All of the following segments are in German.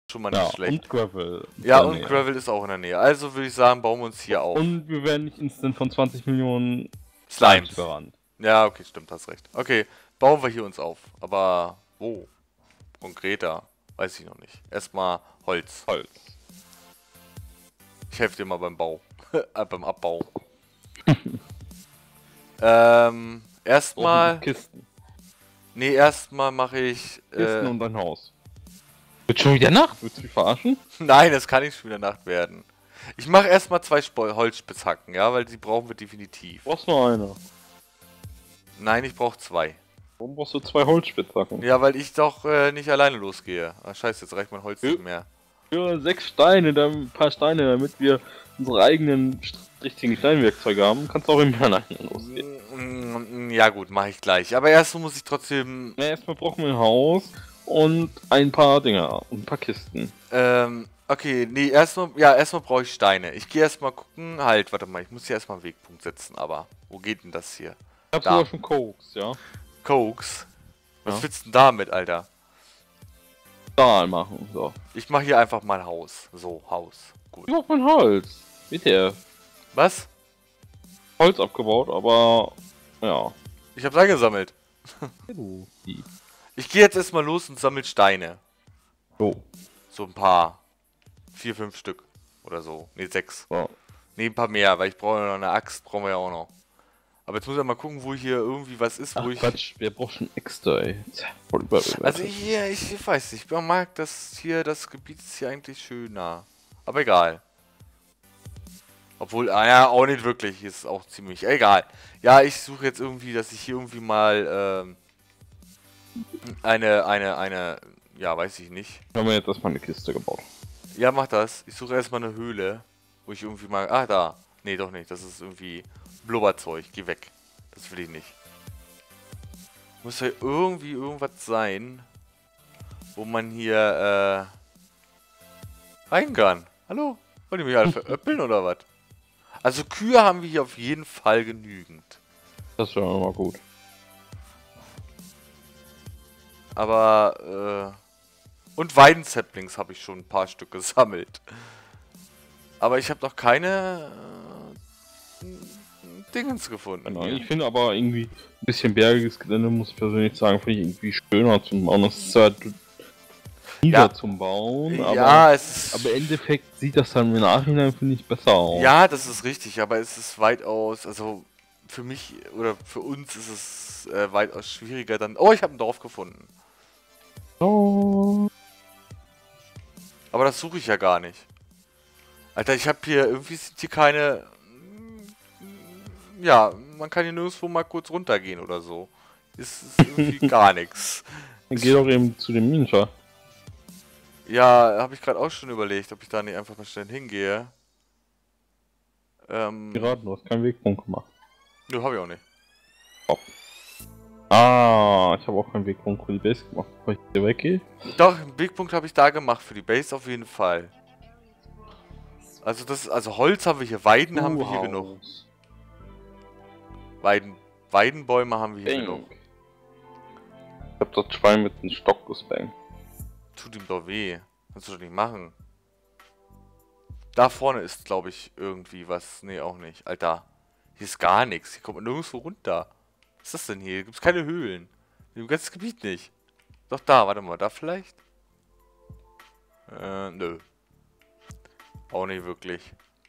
Schon mal nicht schlecht. Und Gravel. Ja, und Gravel ist auch in der Nähe. Also würde ich sagen, bauen wir uns hier auf. Und wir werden nicht instant von 20 Millionen Slimes. überrannt. Ja, okay, stimmt, hast recht. Okay, bauen wir hier uns auf. Aber wo? Konkreter? Weiß ich noch nicht. Erstmal Holz. Holz. Ich helfe dir mal beim Bau. Beim Abbau. Erstmal... Kisten. Nee, erstmal mache ich... Kisten und ein Haus. Wird schon wieder Nacht? Willst du mich verarschen? Nein, es kann nicht schon wieder Nacht werden. Ich mache erstmal 2 Holzspitzhacken, ja, weil die brauchen wir definitiv. Du brauchst nur eine. Nein, ich brauche 2. Warum brauchst du 2 Holzspitzhacken? Ja, weil ich doch nicht alleine losgehe. Ah, scheiße, jetzt reicht mein Holz nicht mehr. Für 6 Steine, dann ein paar Steine, damit wir unsere eigenen richtigen Steinwerkzeuge haben, kannst du auch immer alleine losgehen. Ja gut, mache ich gleich. Aber erst muss ich trotzdem... Na, erstmal brauchen wir ein Haus und ein paar Dinger und ein paar Kisten. Okay, nee, erstmal brauche ich Steine. Ich gehe erstmal gucken. Halt, warte mal, ich muss hier erstmal einen Wegpunkt setzen, aber wo geht denn das hier? Ich hab Da. sogar schon Koks, ja. Koks? Was Ja. willst du denn damit, Alter? Stahl machen, so. Ich mache hier einfach mal Haus. So, Haus. Gut. Ich brauch mein Holz. Bitte. Was? Holz abgebaut, aber ja. Ich hab's eingesammelt. Du. Ich gehe jetzt erstmal los und sammle Steine. So. So ein paar. 4, 5 Stück. Oder so. Ne, 6. So. Ne, ein paar mehr, weil ich brauche noch eine Axt, brauchen wir ja auch noch. Aber jetzt muss ich mal gucken, wo hier irgendwie was ist, wo Ach, ich... Quatsch, wer braucht schon extra, ey? Voll überbewertet. Also ich weiß nicht, ich mag das hier, das Gebiet ist hier eigentlich schöner. Aber egal. Obwohl, ja, auch nicht wirklich, ist auch ziemlich, egal. Ja, ich suche jetzt irgendwie, dass ich hier irgendwie mal, ja, weiß ich nicht. haben wir jetzt erstmal eine Kiste gebaut. Ja, mach das. Ich suche erstmal eine Höhle, wo ich irgendwie mal, da. Nee, doch nicht, das ist irgendwie Blubberzeug, geh weg. Das will ich nicht. Muss ja irgendwie irgendwas sein, wo man hier, rein kann. Hallo? Wollt ihr mich alle veräppeln oder was? Also Kühe haben wir hier auf jeden Fall genügend. Das wäre immer gut. Aber, und Weidensaplings habe ich schon ein paar Stück gesammelt. Aber ich habe noch keine Dingens gefunden. Genau, hier. ich finde aber irgendwie ein bisschen bergiges Gelände, muss ich persönlich sagen, finde ich irgendwie schöner zum Bauen. Das ist zwar nieder zum Bauen, aber, ja, es ist... aber im Endeffekt sieht das dann im Nachhinein, finde ich, besser aus. Ja, das ist richtig, aber es ist weitaus, also für mich oder für uns ist es weitaus schwieriger dann... Oh, ich habe ein Dorf gefunden. Oh. Aber das suche ich ja gar nicht. Alter, ich habe hier, irgendwie sind hier keine... Ja, man kann hier nirgendwo mal kurz runtergehen oder so. Ist irgendwie gar nichts. Dann geh doch eben zu dem Minenschacht. Ja, habe ich gerade auch schon überlegt, ob ich da nicht einfach mal schnell hingehe. Gerade, du hast keinen Wegpunkt gemacht. Nö, habe ich auch nicht. Ah, ich habe auch keinen Wegpunkt für die Base gemacht, bevor ich hier weggehe. Doch, einen Wegpunkt habe ich da gemacht, für die Base auf jeden Fall. Also also Holz haben wir hier, Weiden haben wir hier genug. Weidenbäume haben wir hier genug. Ich hab dort Schwein mit einem Stock gespankt. Tut ihm doch weh. Kannst du doch nicht machen. Da vorne ist, glaube ich, irgendwie was. Nee, auch nicht. Alter, hier ist gar nichts. Hier kommt man nirgendwo runter. Was ist das denn hier? Hier gibt es keine Höhlen. Im ganzen Gebiet nicht. Doch da, warte mal, da vielleicht? Nö. Auch nicht wirklich.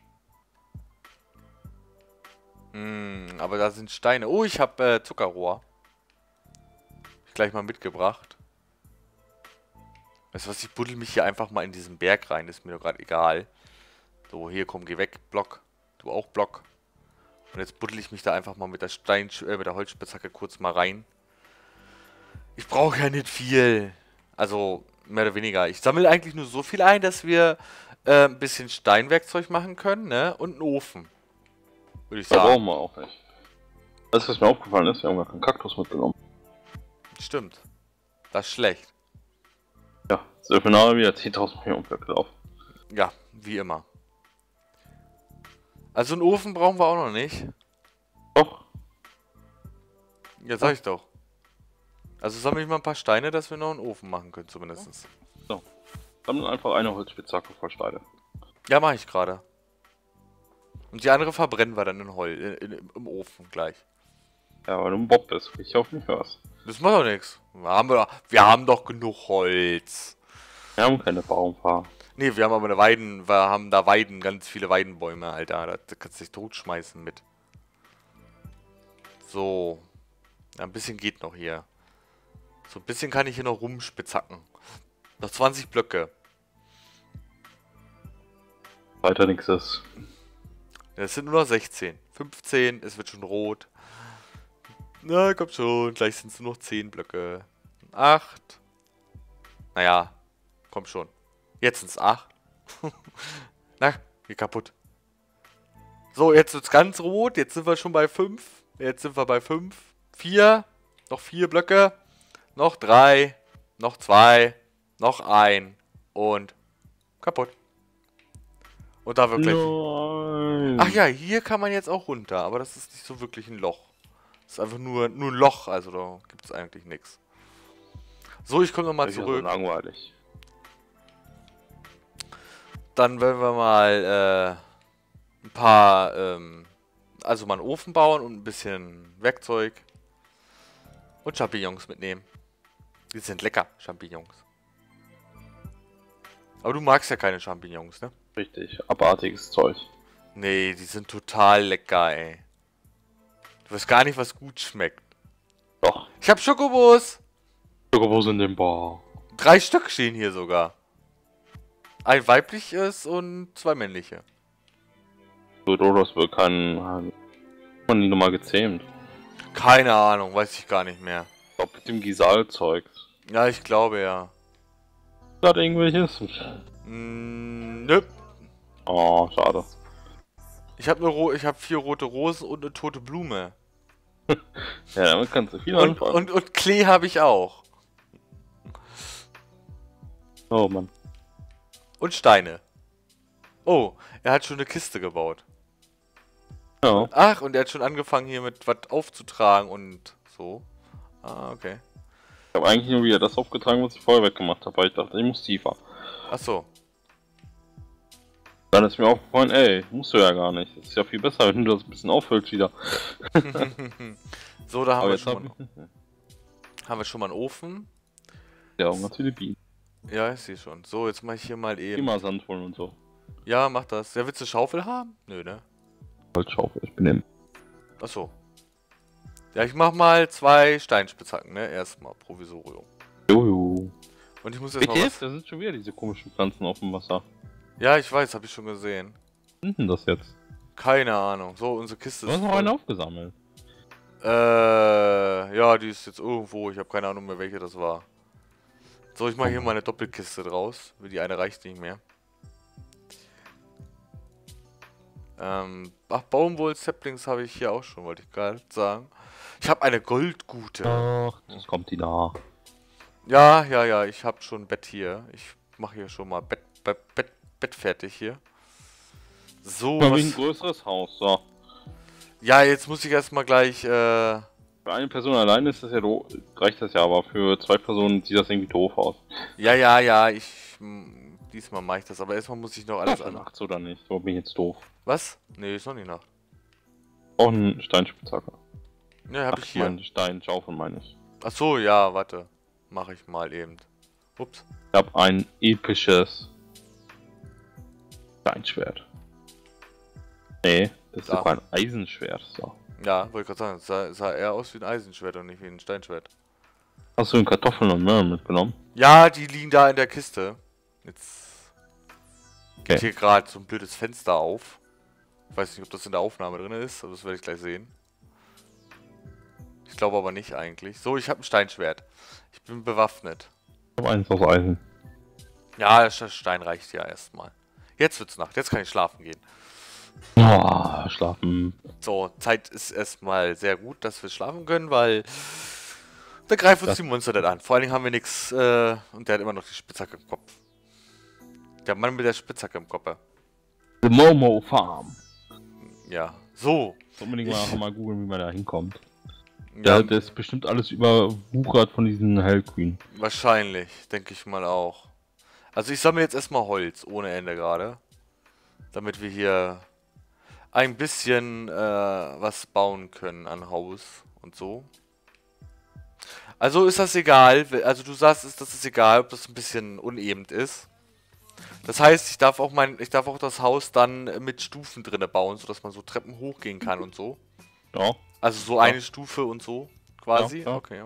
Aber da sind Steine. Oh, ich habe Zuckerrohr. Hab ich gleich mal mitgebracht. Weißt du was, ich buddel mich hier einfach mal in diesen Berg rein. Ist mir doch gerade egal. So, hier, komm, geh weg, Block. Du auch, Block. Und jetzt buddel ich mich da einfach mal mit der mit der Holzspitzhacke kurz mal rein. Ich brauche ja nicht viel. Also, mehr oder weniger. Ich sammle eigentlich nur so viel ein, dass wir ein bisschen Steinwerkzeug machen können, ne? Und einen Ofen. Würde ich Da sagen. brauchen wir auch nicht. Das, was mir aufgefallen ist, wir haben gar keinen Kaktus mitgenommen. Stimmt. Das ist schlecht. Ja, Silfinare wieder 10.000 Millionen Blöcke drauf. Ja, wie immer. Also einen Ofen brauchen wir auch noch nicht. Doch. Ja, sag ich doch. Also sammle ich mal ein paar Steine, dass wir noch einen Ofen machen können, zumindest. So. sammle einfach eine Holzspitzhacke voll Steine. Ja, mache ich gerade. Und die andere verbrennen wir dann im Ofen gleich. Ja, weil du ein Bob bist, ich auf mich hörst. Das macht doch nichts. Wir haben doch genug Holz. Wir haben keine Baumfarm. Nee, wir haben aber wir haben da Weiden, ganz viele Weidenbäume, Alter. Da kannst du dich totschmeißen mit. So. Ja, ein bisschen geht noch hier. So ein bisschen kann ich hier noch rumspitzhacken. Noch 20 Blöcke. Weiter nichts ist. Es sind nur noch 16. 15, es wird schon rot. Na, komm schon. Gleich sind es nur noch 10 Blöcke. 8. Naja, komm schon. Jetzt sind es 8. Na, geh kaputt. So, jetzt wird es ganz rot. Jetzt sind wir schon bei 5. Jetzt sind wir bei 5. 4. Noch 4 Blöcke. Noch 3. Noch 2. Noch 1. Und kaputt. Und da wird gleich... Nein. Ach ja, hier kann man jetzt auch runter. Aber das ist nicht so wirklich ein Loch. Das ist einfach nur ein Loch. Also da gibt es eigentlich nichts. So, ich komme nochmal zurück. Ja so langweilig. Dann werden wir mal ein paar, also mal einen Ofen bauen und ein bisschen Werkzeug und Champignons mitnehmen. Die sind lecker, Champignons. Aber du magst ja keine Champignons, ne? Richtig, abartiges Zeug. Nee, die sind total lecker, ey. Du weißt gar nicht, was gut schmeckt. Doch. Ich hab Schokobos! Schokobos in dem Bar. 3 Stück stehen hier sogar. Ein weibliches und 2 männliche. So, das wird man die nochmal gezähmt. Keine Ahnung, weiß ich gar nicht mehr. Ich glaube mit dem Gisal-Zeug. Ja, ich glaube ja. Hat irgendwelches? Nö. Oh, schade. Ich habe 4 rote Rosen und eine tote Blume. Ja, damit kannst du viel anfangen. Und Klee habe ich auch. Oh Mann. Und Steine. Oh, er hat schon eine Kiste gebaut. Ja. Ach, und er hat schon angefangen hier mit was aufzutragen und so. Ah, okay. Ich habe eigentlich nur wieder das aufgetragen, was ich vorher weggemacht habe, weil ich dachte, ich muss tiefer. Ach so. Dann ist mir aufgefallen, ey, musst du ja gar nicht. Das ist ja viel besser, wenn du das ein bisschen auffüllst wieder. So, da haben Aber wir, jetzt haben wir schon mal einen Ofen. ja, und ganz viele Bienen. Ja, ich sehe schon. So, jetzt mache ich hier mal eben. Immer Sand holen und so. Ja, mach das. Ja, willst du Schaufel haben? Nö, ne? Holzschaufel, ich bin im. Ach so. Ja, ich mach mal 2 Steinspitzhacken, ne? Erstmal Provisorium. Jojo. Und ich muss jetzt mal was... Da sind schon wieder diese komischen Pflanzen auf dem Wasser. Ja, ich weiß, habe ich schon gesehen. Was sind denn das jetzt? Keine Ahnung. So, unsere Kiste Du hast noch eine aufgesammelt. Ja, die ist jetzt irgendwo. Ich habe keine Ahnung mehr, welche das war. So, ich mache hier mal eine Doppelkiste draus. Die eine reicht nicht mehr. Ach, Baumwoll-Saplings habe ich hier auch schon, wollte ich gerade sagen. Ich habe eine Goldgute. Ach, das kommt die da. Ja, ich habe schon ein Bett hier. Ich mache hier schon mal Bett fertig hier. So, Mal wie ein größeres Haus, so. Ja, jetzt muss ich erstmal gleich, Für eine Person alleine ist das ja reicht das ja, aber für 2 Personen sieht das irgendwie doof aus. Ja, diesmal mache ich das, aber erstmal muss ich noch alles an. Nachts oder nicht? So bin ich jetzt doof. Was? Nee, ist noch nicht Nacht. Auch ein Steinspitzhacke. Ne, hab ich hier. Mein Steinschaufel meine ich. Ach so, ja, warte. Mache ich mal eben. Ups. Ich habe ein episches Steinschwert. Nee, das ist Da. sogar ein Eisenschwert. So. Ja, wollte gerade sagen, es sah eher aus wie ein Eisenschwert und nicht wie ein Steinschwert. Hast du den Kartoffeln und Möhren mitgenommen? Ja, die liegen da in der Kiste. Jetzt geht Okay. hier gerade so ein blödes Fenster auf. Ich weiß nicht, ob das in der Aufnahme drin ist, aber das werde ich gleich sehen. Ich glaube aber nicht eigentlich. So, ich habe ein Steinschwert. Ich bin bewaffnet. Ich habe eins aus Eisen. Ja, der Stein reicht ja erstmal. Jetzt wird's Nacht, jetzt kann ich schlafen gehen. Oh, schlafen. So, Zeit ist erstmal sehr gut, dass wir schlafen können, weil da greifen uns die Monster nicht an. Vor allen Dingen haben wir nichts, und der hat immer noch die Spitzhacke im Kopf. Der Mann mit der Spitzhacke im Kopf. The Momo Farm. Ja, so. Unbedingt mal googeln, wie man da hinkommt. Ja, Das ist bestimmt alles überwuchert von diesen Hellqueen. wahrscheinlich, denke ich mal auch. Also ich sammle jetzt erstmal Holz ohne Ende gerade. Damit wir hier ein bisschen was bauen können an Haus und so. Also ist das egal. Also du sagst, das ist egal, ob das ein bisschen uneben ist. Das heißt, ich darf auch das Haus dann mit Stufen drinne bauen, sodass man so Treppen hochgehen kann und so. Ja. Also so Ja. eine Stufe und so, quasi. Ja, Okay.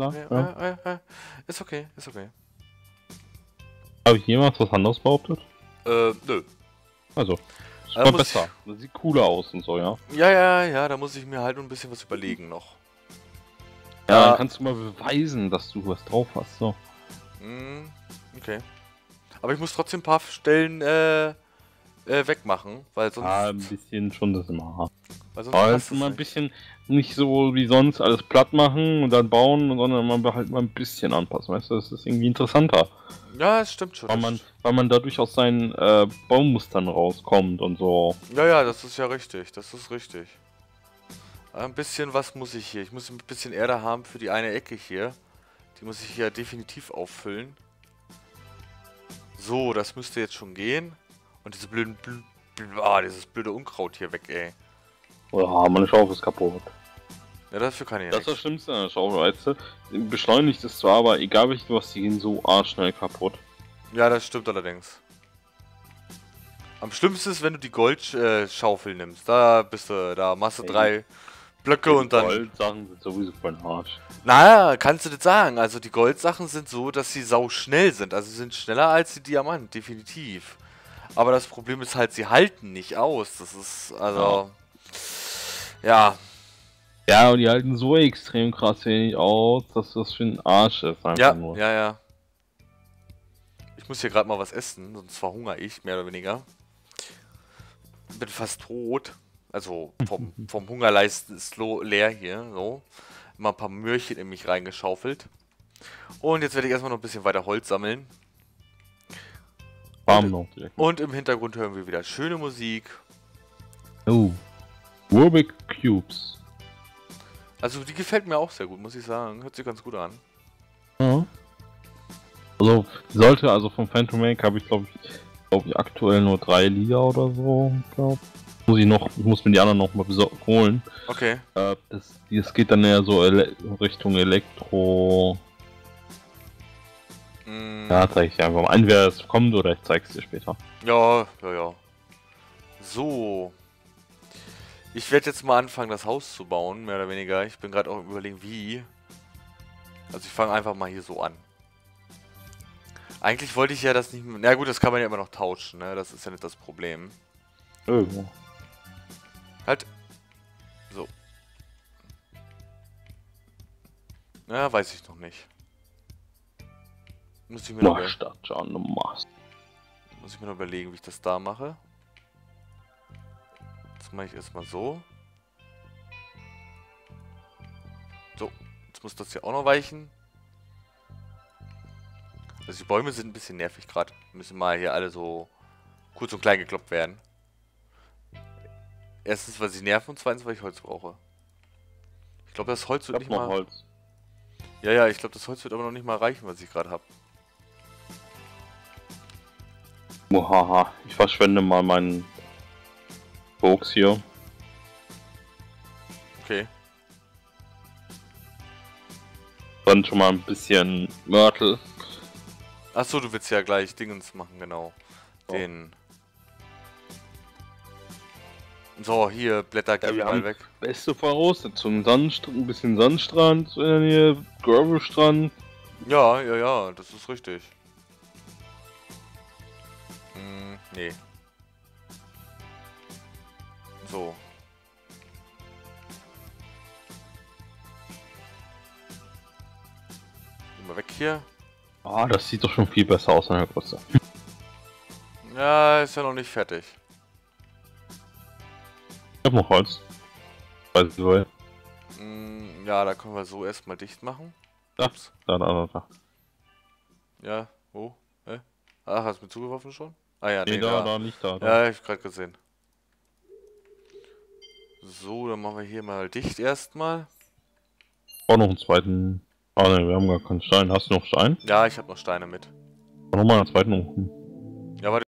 Ist okay, ist okay. Habe ich jemals was anderes behauptet? Nö. Also, ist Also mal besser. Das sieht cooler aus und so, ja. Ja, da muss ich mir halt ein bisschen was überlegen noch. Ja, dann kannst du mal beweisen, dass du was drauf hast, so. Okay. Aber ich muss trotzdem ein paar Stellen wegmachen, weil sonst... Ja, ein bisschen schon das immer. Weil sonst Aber passt halt es mal ein nicht. bisschen nicht so wie sonst alles platt machen und dann bauen, sondern man halt mal ein bisschen anpassen, weißt du? Das ist irgendwie interessanter. Ja, das stimmt schon. Weil man dadurch aus seinen Baummustern rauskommt und so. Ja, das ist ja richtig. Das ist richtig. Ein bisschen was muss ich hier. Ich muss ein bisschen Erde haben für die eine Ecke hier. Die muss ich hier definitiv auffüllen. So, das müsste jetzt schon gehen. Und diese dieses blöde Unkraut hier weg, ey. Ja, meine Schaufel ist kaputt. Ja, dafür kann ich Das ist das nichts. Schlimmste an der Schaufel, weißt du? Beschleunigt es zwar, aber egal welche du hast, die gehen so arschschnell kaputt. Ja, das stimmt allerdings. Am schlimmsten ist, wenn du die Goldschaufel nimmst. Da machst du 3 Blöcke und dann... Goldsachen sind sowieso voll Arsch. Naja, kannst du das sagen. Also die Goldsachen sind so, dass sie sau schnell sind. Also sie sind schneller als die Diamant, definitiv. Aber das Problem ist halt, sie halten nicht aus. Das ist, also... Ja. Ja, und die halten so extrem krass wenig aus, dass das für ein Arsch ist. Einfach nur. Ja. Ich muss hier gerade mal was essen, sonst verhungere ich, mehr oder weniger. Bin fast tot. Also vom Hungerleisten ist leer hier, so. Mal ein paar Möhrchen in mich reingeschaufelt. Und jetzt werde ich erstmal noch ein bisschen weiter Holz sammeln. Farm noch direkt. Und im Hintergrund hören wir wieder schöne Musik. Oh. Rubik Cubes. Also die gefällt mir auch sehr gut, muss ich sagen. Hört sich ganz gut an. Ja. Also, vom Phantom Make habe ich glaube ich aktuell nur 3 Liga oder so. Ich muss mir die anderen noch mal holen. Okay. Das geht dann eher so Richtung Elektro. Ja, zeige ich dir einfach mal. Entweder es kommt oder ich zeige es dir später. Ja. So. Ich werde jetzt mal anfangen, das Haus zu bauen, mehr oder weniger. Ich bin gerade auch überlegen, wie. Also ich fange einfach mal hier so an. Eigentlich wollte ich ja das nicht mehr... Na gut, das kann man ja immer noch tauschen, ne? Das ist ja nicht das Problem. Irgendwo. Halt. So. Ja, weiß ich noch nicht. Muss ich mir noch überlegen, wie ich das da mache. Das mache ich erstmal so. So, jetzt muss das hier auch noch weichen. Also die Bäume sind ein bisschen nervig gerade. Müssen mal hier alle so kurz und klein gekloppt werden. Erstens, weil sie nerven und zweitens, weil ich Holz brauche. Ich glaube, das Holz wird nicht mal... Holz. Ja, ich glaube, das Holz wird aber noch nicht mal reichen, was ich gerade habe. Muhaha, ich verschwende mal meinen Box hier. Okay. Dann schon mal ein bisschen Mörtel. Achso, du willst ja gleich Dingens machen, genau. Oh. Den... So, hier, Blätter gehen wir mal haben weg. Beste Voraussetzungen. Ein bisschen Sandstrand in der Nähe, Gravelstrand. Ja, das ist richtig. Nee. So. Geh mal weg hier. Ah, das sieht doch schon viel besser aus an der Größe. Ja, ist ja noch nicht fertig. Ich hab noch Holz. Weiß ich wohl. Ja, da können wir so erstmal dicht machen. Da. Ups. Da. Ja, wo? Ach, hast du mir zugeworfen schon? Ah ja, Nee, da, nicht da. Ja, hab ich gerade gesehen. So, dann machen wir hier mal dicht erstmal. Ich brauch noch einen zweiten. Ah ne, wir haben gar keinen Stein. Hast du noch Stein? Ja, ich habe noch Steine mit. Nochmal einen zweiten Ofen. Ja, warte.